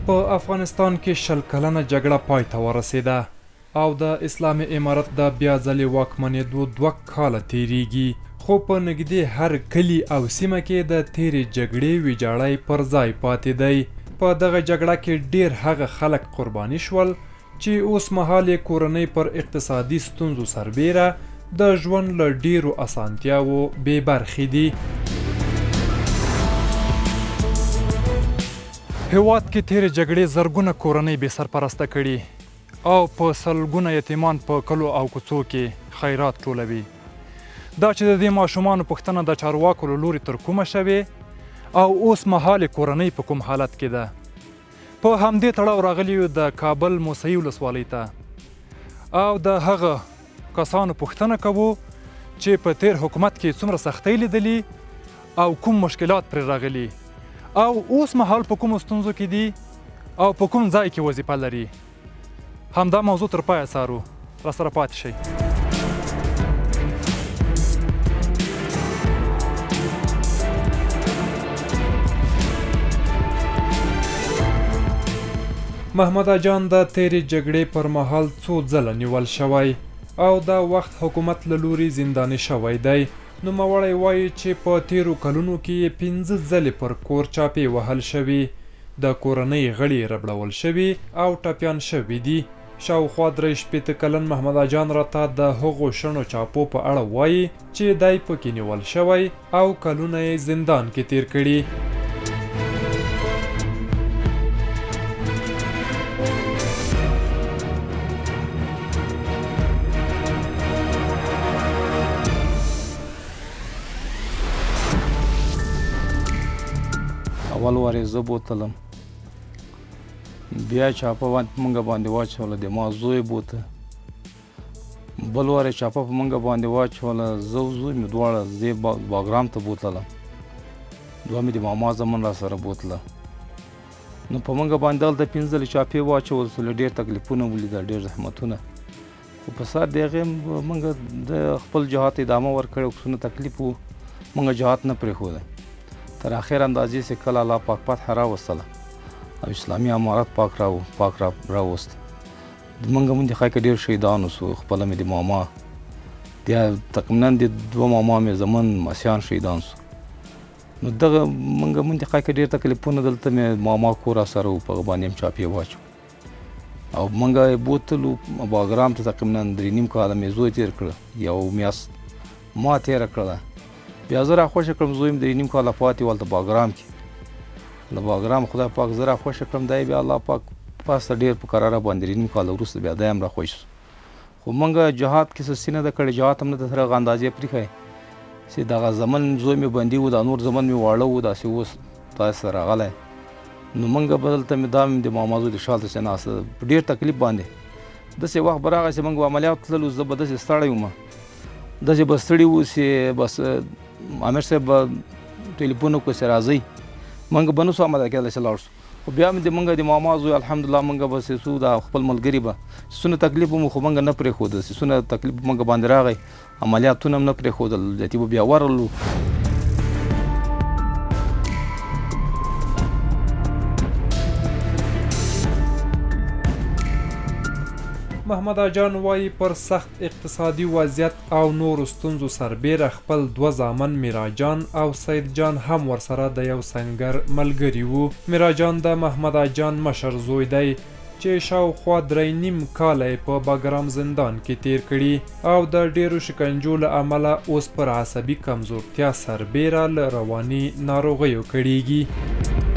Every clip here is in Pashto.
په افغانستان کې 20 کلنه جګړه پای ته ورسېده او د اسلامي امارت د بیا ځلې واکمنېدو 2 کاله تیریږي، خو په نږدې هر کلي او سیمه کې د تیرې جګړې ویجاړی پر ځای پاتې دی. په دغه جګړه کې ډیر هغه خلک قرباني شول چې اوس مهال یې کورنۍ پر اقتصادي ستونزو سربیره د ژوند له ډیرو اسانتیاوو بې برخې دي. هیواد کې تیرې جګړې زرګونه کورنۍ بې سرپرسته کړي او په سلګونه یتیمان په کلو او کوڅو کې خیرات ټولوي. دا چې د دې ماشومانو پوښتنه د چارواکو له لوري تر کومه شوې او اوس مهال کورنۍ په کوم حالت کې ده. په همدې تړاو راغلي یو د کابل موسهي ولسوالۍ ته او د هغه کسانو پوښتنه کوو چې په تیر حکومت کې څومره سختۍ لیدلي او کوم مشکلات پرې راغلي او اوس مهال په کومو ستونزو کې دي او په کوم ځای کې وظیفه لري. همدا موضوع تر پایه څارو، راسره پاتې شئ. محمد جان د تیرې جګړې پر مهال څو ځله نیول شوی او دا وخت حکومت له لوري زنداني شوی دی. نوموړی وایي چې په تیرو کلونو کې یې 15 ځلې پر کور چاپې وهل شوي، د کورنۍ غړي ربړول شوي او ټپیان شوي دي. شاوخوا 63 کلن محمد جان راته د هغو شنو چاپو په اړه وایي چې دی پکې نیول شوی او کلونه یې زندان کې تیر کړي. اول وارې زه بوتلم، بیا چاپه مونږ باندې واچوله، د ما زوی بوته، بل وارې چاپه په مونږ باندې واچوله، زه او زوی مې دواړه زه باګرام ته بوتلم، دوه مې د ماما زمن را سره بوتله. نو په مونږ باندې دلته 15 ځلې چاپې واچول سوله، ډېر تکلیفونه ولیدل، ډېر زحمتونه، خو په سر د هغې مونږ د خپل جهاد ادامه ورکړې، څونه تکلیف و مونږ جهاد نه پرېښوده. تر اخر اندازې چې کله الله پاک فتح راوستله او اسلامي امارت پاک راوست، مونږ منطقه کې ډېر شهیدان وسو. خپله مې د ماما بیا تقریبا د 2 ماما مې زمن مسیان شهیدان سو. نو دغه مونږ منطقه کې ډېر تکلیفونه، دلته مې ماما کور راسره و، په هغه باندې هم چاپې واچو او مونږ بوتلو باګرام ته تقریبا 3.5 کاله مې زوی تېر کړه، یو میاشت ما تېره کړله. بیا زه راخوښه کړم، زوی مې 3.5 کاله پاتې ولته باګرام کې، له باګرام خدای پاک زه راخوښه کړم، دی بیا الله پاک پاسته ډېر په قراره باندې 3.5 کاله وروسته بیا دی هم راخوښ سو. خو مونږ جهاد کې څه سینه ده کړې، جهاد هم نه ده تر هغه اندازې پرېښی چې دغه زمن زوی مې بندي و، دا نور زمن مې واړه و، داسې اوس تاسې سره راغلی. نو مونږ به دلته مې دا مې د ماما زوی د شال ته ناسته په ډېر تکلیف باندې. داسې وخت به راغی چې مونږ به عملیات تللو، زه به داسې ستړی وم، داسې به ستړي وو چې بس امیر صاحب به ټلیفون وکړو چې راځئ، مونږ به نه سو عملیات کېدلی چې لاړ شو. خو بیا مې د مونږ د ماما زوی الحمدلله مونږ به چې څو دا خپل ملګري به څونه تکلیف مو، خو مونږ نه پرېښودل، چې څونه تکلیف مونږ باندې راغی، عملیاتونه هم نه پرېښودل، جتي به بیا ورغلو. محمد جان وایي پر سخت اقتصادي وضعیت او نورو ستونزو سربیره خپل 2 زامن میراجان او سید جان هم ورسره د یو سنګر ملګري وو. میراجان د محمد جان مشر زوی دی چې شاوخوا 3.5 کاله یې په باګرام زندان کې تیر کړي او د ډیرو شکنجو له امله اوس پر عصبي کمزورتیا سربیره له رواني ناروغیو کړیږي.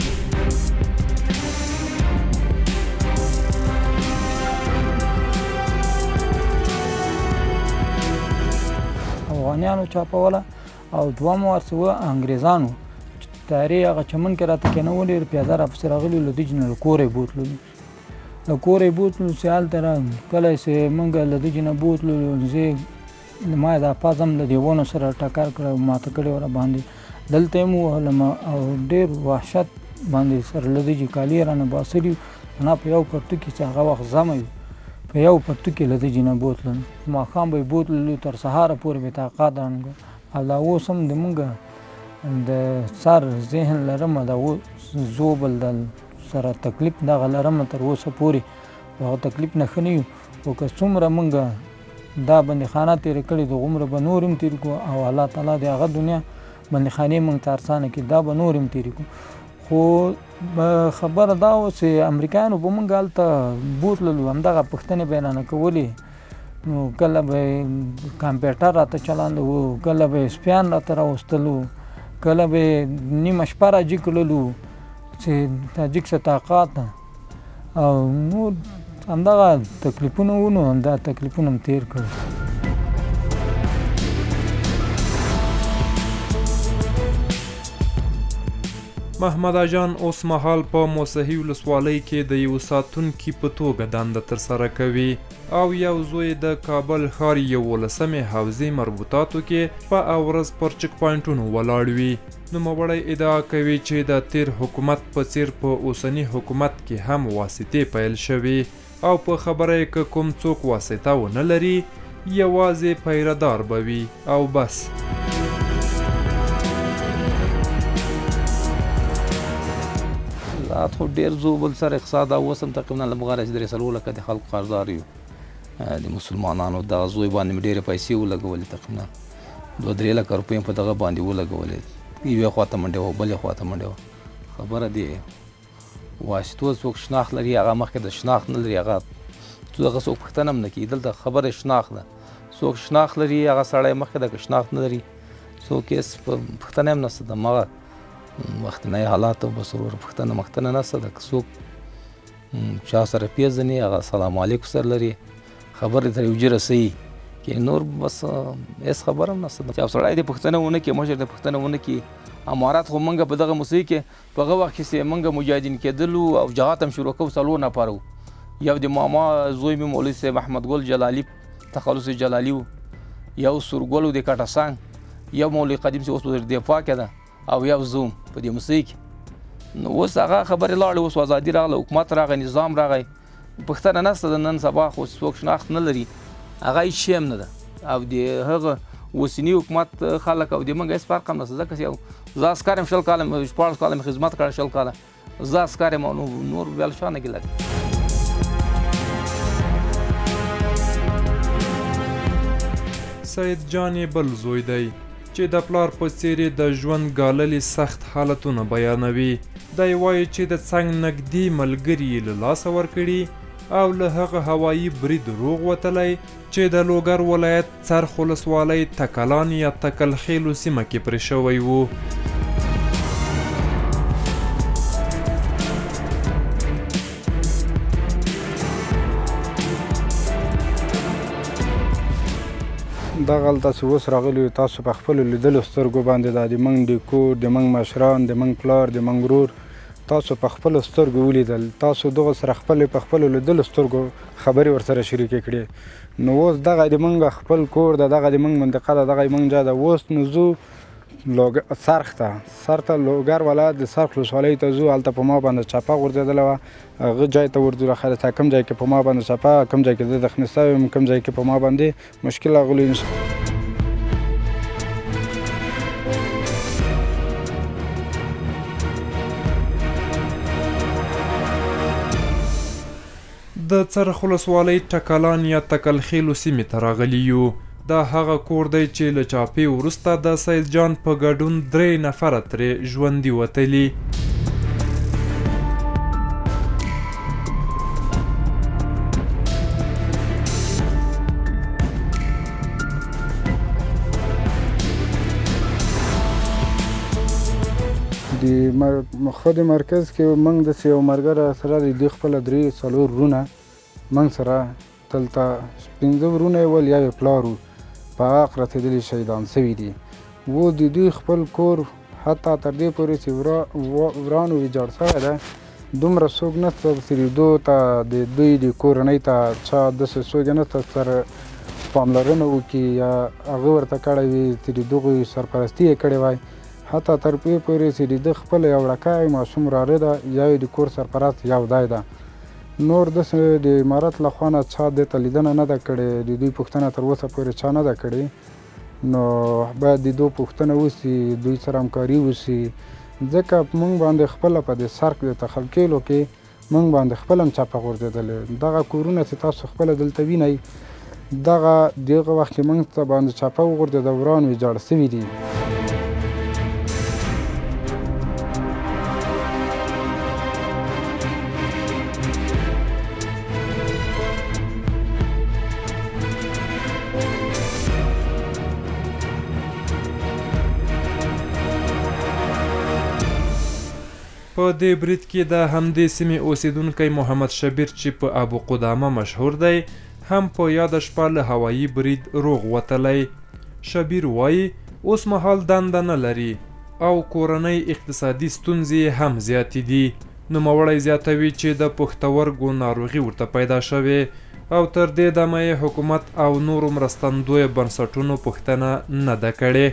افغانیانو چاپوله او دوهم ورسې و انګریزانو، تیارې هغه چمن کې راته کېنولې، پیاده راپسې راغلي، له دوی نه له کوره یې بوتلو، له کوره یې بوتلو چې هلته کله چې موږ له دوی نه بوتلو، زه ما یې دا پاز هم له دې ونو سره ټکر کړی، ماته کړې وه راباندې، دلته یې م ووهلم او ډېر وحشت باندې سره له دوی کالي یې رانه باسلي وو، نه په یو پرتو کې چې هغه وخت زمه وي، په یو پرتو کې له دوی نه بوتلل، ماښام به یې بوتللو تر سهاره پورې بې طاقت رانه. او دا اوس هم د مونږ د سر ذهن لرم، دا اوس زوبل د سره تکلیف دغه لرم تر اوسه پورې هغه تکلیف نه ښه نه یو خو که څومره موږ دا بندیخانه تېرې کړې د عمره به نور هم تېر کړو او الله تعالی د هغه دنیا بندیخانې موږ ته ارسانه کړي دا به نور هم تېرې کړو خو خبره دا وه چې امریکایانو به موږ هلته بوتللو همدغه پوښتنې به یې رانه کولې نو کله به یې کمپیوټر راته چلاند و کله به یې سپیان راته راوستلو کله به یې نیمه شپه راجي کړلو چې تاجک څه طاقت او نور همدغه تکلیفونه وو نو همدا تکلیفونه هم تېر کړل محمد جان اوس مهال په موسهي ولسوالۍ کې د یو ساتونکي په توګه دنده ترسره کوي او یو زوی د کابل ښار 11مې حوزې مربوطاتو کې په ورځ پر چک پواینټونو ولاړ وي نوموړی ادعا کوي چې د تیر حکومت په څیر په اوسني حکومت کې هم واسطې پیل شوي او په خبره یې که کوم څوک واسطه ونه لري یوازې پیردار به وي او بس خو ډېر زو بل سره اقتصاد او اوس هم تقریبا لمغاره چې 3 لکه د خلکو قرضدار یو د مسلمانانو دغه زوی باندې مې ډېرې پیسې ولګولې تقریبا 2-3 لکه روپۍ په دغه باندې ولګولې یوې خوا ته منډې وه بلې خوا ته منډې وه خبره دې واسطو څوک شناخت لري هغه مخکې د شناخت نه لري هغه دغه څوک پوښتنه هم نه کوي دلته خبره شناخت ده څوک شناخت لري هغه سړی مخکې د شناخت نه لري څوک یې پوښتنه هم نشته د مغه وختنی حالات او بسرور پښتنه مختنه نه صدق څوک چا سره پیژني هغه سلام علیکم سره لري خبرې ترې وجه رسوي کې نور بس هېڅ خبره هم نشته چې سړی دې پوښتنه ونه کړي مشر دې پوښتنه ونه کړي امارات خو موږ په دغه موسیقي کې په هغه وخت کې چې موږ مجاهدین کېدلو او جهاد هم شروع کوو 4 نفر وو یو د ماما زوی مې مولوي صاحب احمد ګل جلالي تخلص جلالي وو یو سورګل د کټاسان یو مولوي قدیم چې اوس وزیر دفاع کې ده او یو زوم په دې موسیقي نو اوس هغه خبرې لاړې اوس ازادي راغله حکومت راغی نظام راغی پښتنه نسته د نن سبا خو څوک شناخت نه لري هغه هېڅ شی هم نه ده او د هغه اوسني حکومت خلک او د موږ هېڅ فرق هم نشته ځکه چې زه عسکر یم 14 کاله مې خدمت کړی 14 کاله زه عسکر یم نور بل شا نه ګیله سید جان یې بل زوی دی چې د پلار په څېر د ژوند ګاللې سخت حالتونه بیانوي دی وایي چې د څنګ نږدې ملګري یې له لاسه ورکړي او له هغه هوایي برید روغ وتلی چې د لوګر ولایت څرخ ولسوالۍ تکلان یا تکلخیلو سیمه کې پرې شوی و دغه هلته چې اوس راغلي یو تاسو په خپلو لیدلو سترګو باندې دا د موږ د کور د موږ مشران د موږ پلار د موږ ورور تاسو په خپلو سترګو ولیدل تاسو دغه سره په خپلو لیدلو سترګو خبرې ورسره شریکې کړې نو اوس دغه د موږ خپل کور ده دغه د موږ منطقه ده دغه د موږ ځای ده اوس نو ځو څرخ ته لوګر ولایت د څرخ ولسوالۍ ته ځو هلته په ما باندې چاپه غورځېدله وه هغه ځای ته ورځو راخیرته کوم ځای کې په ما باندې چاپه کوم ځای کې د دخنې سوی یم کوم ځای کې په ما باندې مشکل راغلی د څرخ ولسوالۍ ټکلان یا تکلخیلو سیمې ته راغلي یو دا هغه کور دی چې له چاپې وروسته د سید جان په ګډون 3 نفره ترې ژوندي وتلي د خود مرکز کې موږ داسې یو ملګری سره د دوی خپله 3-4 وروڼه موږ سره دلته 15 وروڼه یې ول یا یې پلار و په هغه رسېدلي شهیدان سوي دي و د دوی خپل کور حتی تر دې پورې چې ورانو ویجاړ شوی ده دومره څوک نشته چې لیدو ته د دوی د کورنۍ ته چا داسې څوک یې نشته سره پاملرنه وکړي یا هغه ورته کړی وي چې د دغوی سرپرستي یې کړې وای حتی تر دې پورې چې د ده خپله یو وړکی ماشوم راره ده یا یې د کور سرپرست یو دی ده نور داسې د امارت له خوا نه چا دې ته لیدنه نه ده کړې د دوی پوښتنه تر اوسه پورې چا نه ده کړې نو باید د دوی پوښتنه وشي دوی سره همکاري وشي ځکه موږ باندې خپله په دې سرک د تخلکیلو کې موږ باندې خپله هم چاپه غورځېدلې. دغه کورونه چې تاسو خپله دلته وینئ دغه وخت کې موږ ته باندې چاپه وغورځېده، وران ویجاړ سوي دي. په دې برید کې د همدې سیمې اوسیدونکی محمد شبیر چې په ابو قدامه مشهور دی هم په یاده شپه له هوایي برید روغ وتلی. شبیر وایي اوس مهال دنده نه لري او کورنۍ اقتصادي ستونزې هم زیاتې دي. نوموړی زیاتوي چې د پښتورګو ناروغي ورته پیدا شوې او تر دې دمه یې حکومت او نورو مرستندویه بنسټونو پوښتنه نه ده کړې.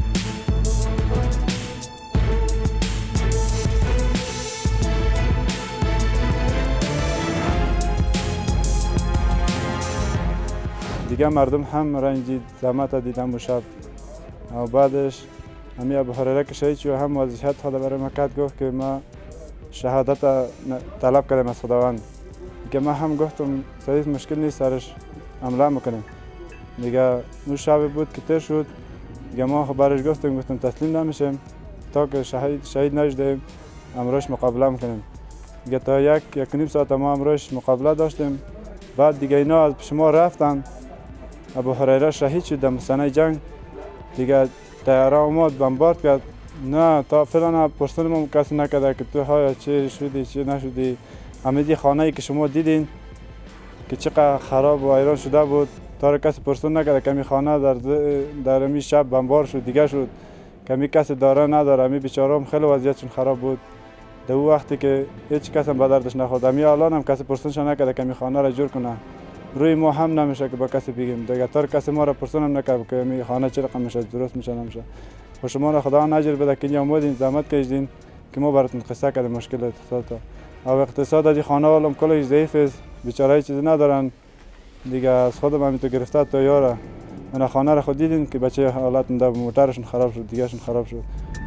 دیگه مردم هم رنجید، زحمت دیدم و شب و بعدش همی ابو هریره که شهید شد هم وضعیت خود برای ما کرد، گفت که ما شهادت طلب کردیم از خداوند. دیگه ما هم گفتم صحیح مشکل نیست سرش عمله میکنیم. دیگه اون شب بود که تیر شد، دیگه ما خبرش گفتم تسلیم نمیشیم تا که شهید نشدیم امروز مقابله میکنیم. دیگه تا یک نیم ساعت ما امروز مقابله داشتیم. بعد دیگه اینا از شما رفتن، ابو هریره شهید شد در مسانه جنگ. دیگه طیاره اومد بمبارد کرد. نه تا فعلا پرسنل ما کسی نکرده که تو های چی شدی چی نشدی. همه خانه ای که شما دیدین که چقدر خراب و ویران شده بود تا کسی پرسنل نکرده که می خانه در می شب بمبار شد دیگه شد که می کسی داره نداره. می بیچاره‌ام خیلی وضعیتشون خراب بود. در اون وقتی که هیچ کس هم به دردش نخورد. می الان هم کسی پرسنلش نکرده که می خانه را جور کنه. روی ما هم نمیشه که با کسی بگیم. دیگه تا کسی ما را پرسنل هم نکرد که می خانه چه رقم میشه، درست میشه نمیشه. و شما را خدا اجر بده که اینجا اومدین زحمت کشیدین که ما براتون قصه کردیم مشکل اقتصاد. او اقتصاد دی خانه والم کلش ضعیف است، بیچاره چیزی ندارن. دیگه از خودم همین تو گرفته تا یاره. من خانه را خود دیدین که بچه حالت در موترشون خراب شد، دیگهشون خراب شد.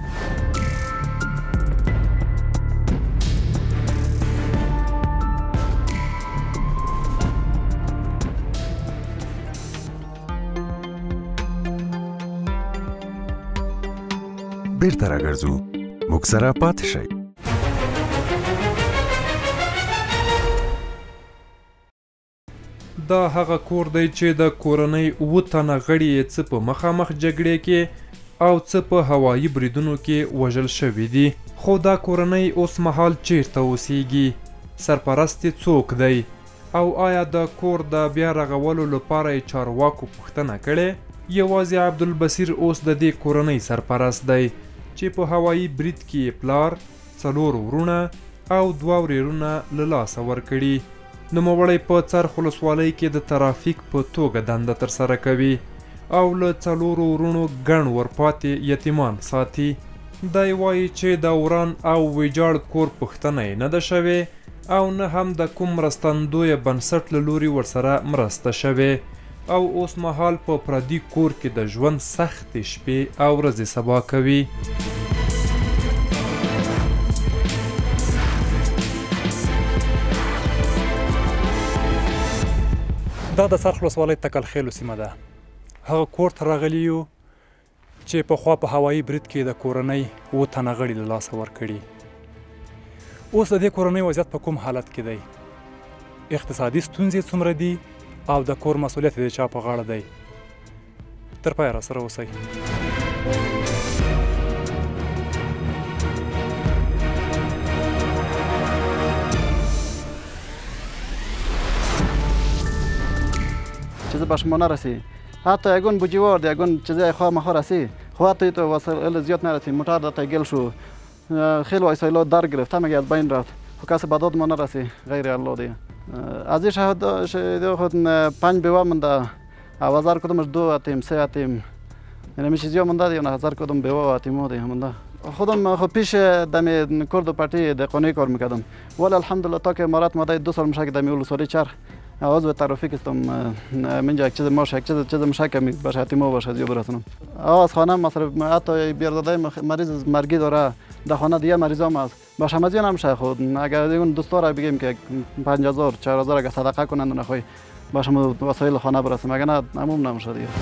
بیرته راګرځو، موږ سره پاتې شئ. دا هغه کور دی چې د کورنۍ 7 تنه غړي یې څه په مخامخ جګړې کې او څه په هوایي بریدونو کې وژل شوي دي. خو دا کورنۍ اوس مهال چیرته اوسیږي؟ سرپرست یې څوک دی؟ او آیا د کور د بیا رغولو لپاره یې چارواکو پوښتنه کړې؟ یوازې عبدالبصیر اوس د دې کورنۍ سرپرست دی چې په هوایي برید کې پلار، 4 ورونه او 2 ورېرونه له لاسه ورکړي. نوموړی په څرخ ولسوالۍ کې د ترافیک په توګه دنده ترسره کوي او له 4 ورونو ګڼ ورپاتې یتیمان ساتي. دی وایي چې د وران او ویجاړ کور پوښتنه یې نه ده شوې او نه هم د کوم مرستندویه بنسټ له لوري ورسره مرسته شوې او اوس مهال په پردي کور کې د ژوند سختې شپې او ورځې سبا کوي. دا د څرخ ولسوالۍ تکلخیلو سیمه ده. هغه کور ته راغلي یو چې پخوا په هوایي برید کې د کورنۍ 7 تنه غړي له لاسه ورکړي. اوس د دې کورنۍ وضعیت په کوم حالت کې دی؟ اقتصادي ستونزې څومره دي او د کور مسؤلیت د چا په غاړه دی؟ تر پایه راسره اوسئ. چیز به شما نرسی، حتی یگون بوجیوار یگون چیزای خواه مخواه رسی، خواه توی تو وسایل زیاد نرسی، موتر داتا گل شو، خیلی وسایلات در گرفت، همه از بین رفت، کسی به داد ما نرسی، غیر الله دی. از این شهد خود 5 بیوه منده، وزار کدومش 2 اتیم 3 اتیم، یعنی می چیزی منده دی، 1000 کدوم بیوه اتیمو دی منده. خودم خود پیش دمی کرد و پارتی دقانی کار میکردم، ولی الحمدلله تا که امارات ماده 2 سال میشه که دمی ولسوالی چرخ عضو ترافیک هستم. منجا یک چیز ماشه، یک چیز میشه که باشه اتیمو باشه زیاد برسونم. از خانه مثلا حتی بیاردای مریض مرگی داره، در خانه دیگه مریضام هست. با شمزیان هم شه خود اگر اون دوستا بگیم که 5000 4000 اگر صدقه کنند نخوای باشه وسایل خانه برسیم، اگر نه عموم نمیشه دیگه.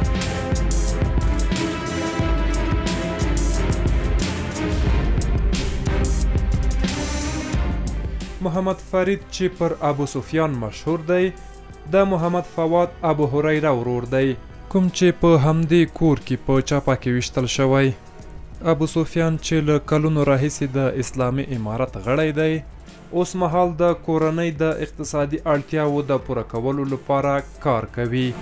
محمد فرید چې پر ابو سفیان مشهور دی د محمد فواد ابو هریره ورور دی، کوم چې په همدې کور کې په چاپه کې ویشتل شوی. ابو سفیان چې له کلونو راهیسې د اسلامي امارت غړی دی، اوس مهال د کورنۍ د اقتصادي اړتیاوو د پوره کولو لپاره کار کوي.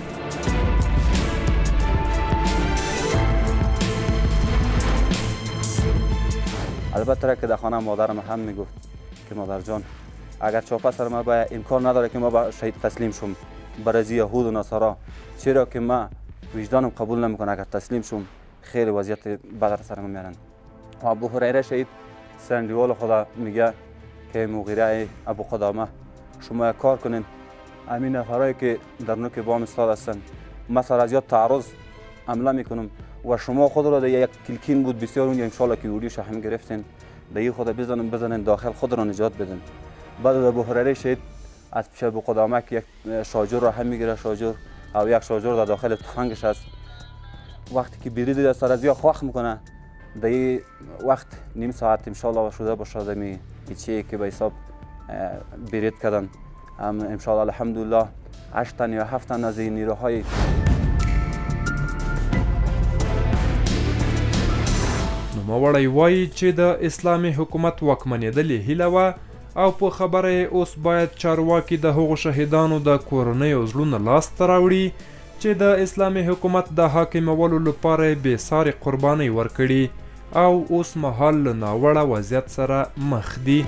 البته که در خانه مادرم هم میگفت که مادر جان اگر چاپه سر ما به امکان نداره که ما به شهید تسلیم شم برای یهود و نصارا، چرا که ما وجدانم قبول نمیکنه اگر تسلیم شم خیلی وضعیت بد سر ما میارن. و ابو هریره شهید سرندیوال خدا میگه که مغیره ابو قدامه شما کار کنین، همین نفرایی که در نوک بام استاد هستن ما سر از یاد تعرض عمله میکنم و شما خود را در یک کلکین بود بسیار اون ان شاء الله که ویدیوش هم گرفتین دیگه خود بزنن داخل خود را نجات بدن. بعد ابو هریره شهید از پیش ابو قدامه که یک شاجور را هم میگیره، شاجور او یک شاجور در داخل تفنگش است، وقتی که برید در سر از یا خوخ میکنه در وقت نیم ساعت ان شاء الله شده باشه دمی چی که به حساب برید کردن هم ان شاء الله الحمدلله 8 تن یا 7 تن از نیروهای نوموړی وایي چې د اسلامي حکومت واکمنېدلې هیله وه او په خبره یې اوس باید چارواکي د هغو شهیدانو د کورنیو زړونه لاسته راوړي چې د اسلامي حکومت د حاکمولو لپاره بې سارې قربانۍ ورکړي او اوس مهال له ناوړه وضعیت سره مخ دي.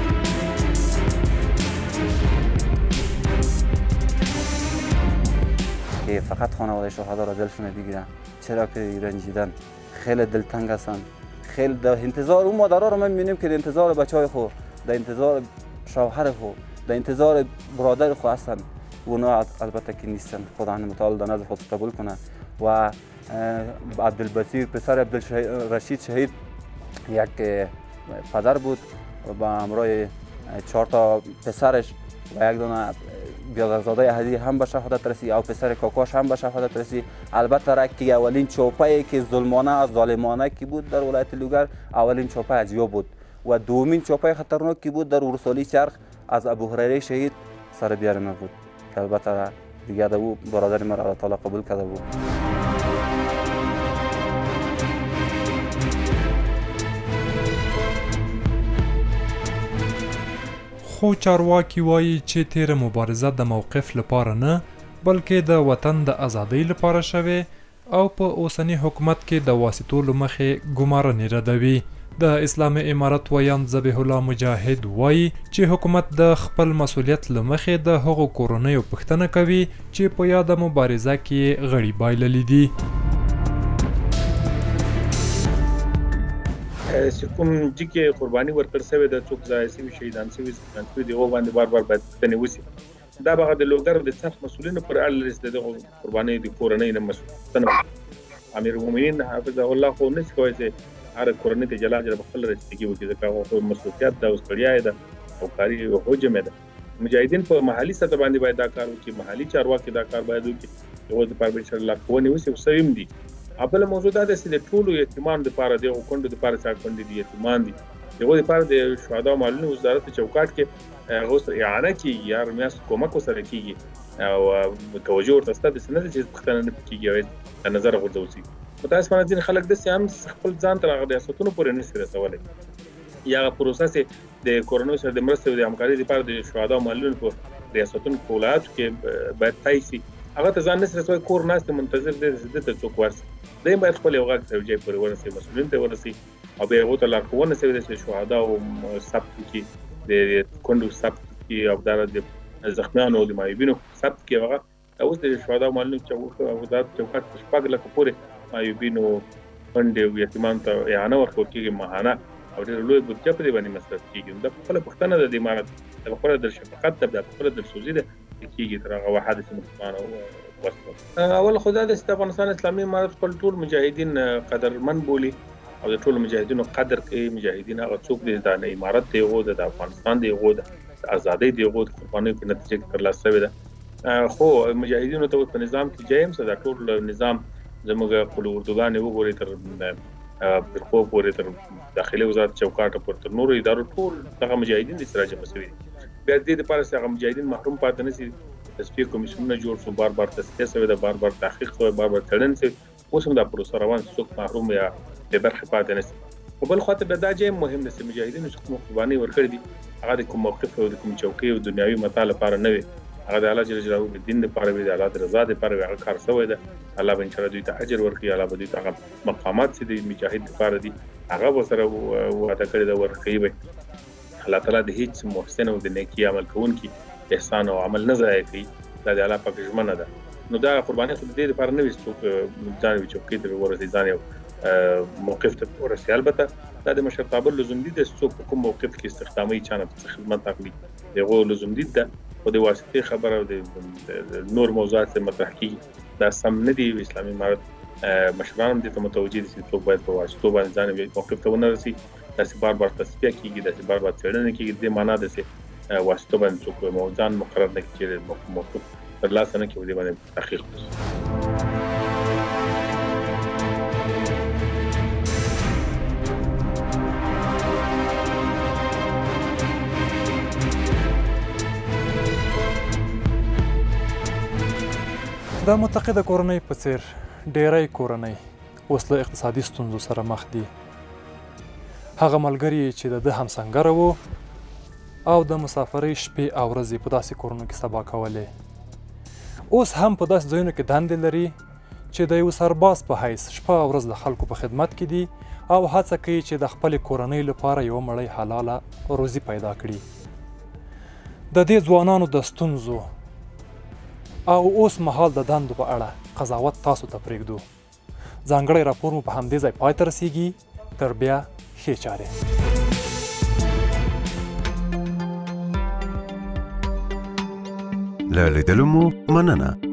که فقط خانواده شهدا را دلشون بگیرن، چرا که رنجیدن، خیلی دلتنگ هستن، خیلی در انتظار اون مادرها رو ما میبینیم که در انتظار بچهای خود، در انتظار شوهر خود، در انتظار برادر خود هستن. اونا البته که نیستن، خدا متعال در نزد خود قبول کنه. و عبدالبصیر پسر عبدالرشید شهید یک پدر بود با همراه 4 تا پسرش و یک دونه بیادرزاده هدی هم به شهادت رسی او پسر کاکاش هم به شهادت رسی. البته رکی اولین چوپایی که ظلمانه از ظالمانه کی بود در ولایت لوگر اولین چوپای از یو بود و دومین چوپای خطرناک کی بود در ورسالی چرخ از ابو هریره شهید سر بیار ما بود که البته دیگه در او برادر ما را تعالی قبول کرده بود. خو چارواکي وایي چې تیره مبارزه د موقف لپاره نه بلکې د وطن د ازادۍ لپاره شوې او په اوسني حکومت کې د واسطو له مخې ګمارنې ردوي. د اسلامي امارت ویان ذبیح الله مجاهد وایي چې حکومت د خپل مسؤلیت له مخې د هغو کورنیو پوښتنه کوي چې په یاده مبارزه کې غړي بایللي دي. چې کوم چې قرباني ورکړل شوې ده، څوک ځای شوي شهیدان شوي د هغو باندې بار بار باید پوښتنې وشي. دا به د لوګر د څرخ مسؤلینو پر اړه لري چې د دغو قربانیو د کورنۍ نه مسؤلیت امیر المؤمنین حافظه الله خو نشي کولی چې هر کورنۍ ته جلا جلا په خپل رسیدګي وکړي، ځکه هغه مسؤلیت ده او ستړیا ده او کاري او حجم ده. مجاهدین په محلي سطح باندې باید دا کار وکړي، محلي چارواکي دا کار باید وکړي، هغو دپاره به انشاءالله لارښوونې وشي او سوي دي. بله موضوع دا ده چې د ټولو یتیمانو دپاره د هغو کونډو دپاره چې کونډې دي یتیمان دي د هغو دپاره د شهدا مالونو وزارت چوکاټ کې هغو سره اعانه کېږي یا هر میاشت کومک ورسره کېږي او توجه ورته شته، داسې نه ده چې پوښتنه نه پرې کېږي او د نظره غورځول شي. متاسفانه ځینې خلک داسې هم خپل ځان تر هغه ریاستونو پورې نشي رسولی یا هغه پروسه چې د کورنیو سره د مرستې او د همکارۍ دپاره د شهدا مالونو په ریاستونو په ولایاتو کې باید طی شي، هغه ته ځان نشي رسولی، کور ناست منتظر دی چې دې ته څوک ورسي. دی باید خپل یو غږ یو ځای پورې ورسوي، مسؤلینو ته ورسوي او بیا هغو ته لارښوونه شوې ده چې شهدا او ثبت کړي، د کونډو ثبت کړي او همدارنګه د زخمیانو او د معیوبینو ثبت کړي. هغه اوس د شهدا مالونو وزارت چوکاټ په 6 لکه پورې معیوبینو کونډې او یتیمانو ته اعانه ورکول کېږي ماهانه او ډېره لویه بودجه په دې باندې مصرف کېږي. دا خپله پوښتنه ده د امارت، دا خپله د شفقت ده، دا خپله دلسوزي ده کېږي تر هغه واحد چې مسلمانه اول خو دا د افغانستان اسلامي امارت خپل ټول مجاهدین قدرمن بولي او د ټولو مجاهدینو قدر کوي. مجاهدین هغه څوک دي د امارت دی هغو د افغانستان دی هغو د ازادۍ دی هغو د قربانیو په نتیجه کې ترلاسه شوې ده. خو مجاهدینو ته په نظام کې جایم څه دا ټول نظام زموږ خپل اردوګانې وګورئ تر فرقو پورې تر داخلي وزارت چوکاټه پورې تر نورو ادارو ټول دغه مجاهدین دي چې راجمع شوي دي. بیا د دې دپاره چې هغه مجاهدین محروم پاتې نه شي تصفیه کمیسیونونه جوړ شو بار بار تصفیه شوې ده بار بار تحقیق شوی بار بار څېړنې شوې اوس هم دا پروسه روان څوک محروم یا بې برخې پاتې نه شي. په بل خوا ته بیا دا جایم مهم دی چې مجاهدینو چې کومه قربانۍ ورکړې دي هغه د کوم موقف او د کوم چوکۍ او دنیاوي متاع لپاره نه وي هغه د الله جل جلاله د دین لپاره وي د الله د رضا لپاره وي هغه کار شوی ده. الله به انشاءالله دوی ته اجر ورکړي الله به دوی ته هغه مقامات چې د مجاهد لپاره دي هغه به سره وعده کړې ده ورکوي به. الله تعالی د هیڅ محسن او د نیکي عمل کوونکي احسان او عمل نه ضایع کوي دا د الله پاک ژمنه ده. نو دا قرباني خو د دې لپاره نه وي څوک ځان وي چوکۍ ته ورسي ځان یو موقف ته ورسي. البته دا د مشرتابه لزوم دي د څوک په کوم موقف کې استخدامي چانه په خدمت اخلي دغه لزوم دي ده خو د واسطې خبره او د نور موضوعات مطرح کیږي دا سم نه دي. اسلامي امارت مشران هم دې ته متوجه دي چې څوک باید په واسطو باندې ځان موقف ته ونه رسي داسې بار بار تصفیه کیږي داسې بار بار څېړنه کیږي. دې معنا ده چې واسطو باندې څوک ځان مقرر نه کړي چې موقف ترلاسه نه کړي دې باندې تحقیق وشي. د متقده کورنۍ په څېر ډیری کورنۍ اوس له اقتصادي ستونزو سره مخ دي. هغه ملګري چې د ده همسنګره وو او د مسافرۍ شپې او ورځې په داسې کورونو کې سبا کولې اوس هم په داسې ځایونو کې دندې لري چې د یو سرباز په حیث شپه او ورځ د خلکو په خدمت کې دي او هڅه کوي چې د خپلې کورنۍ لپاره یوه مړۍ حلاله روزي پیدا کړي. د دې ځوانانو د ستونزو او اوس مهال د دندو په اړه قضاوت تاسو ته پرېږدو. ځانګړی راپور مو په همدې ځای پای ته رسیږي. تر بیا ښې چارې. له لیدلو مو مننه.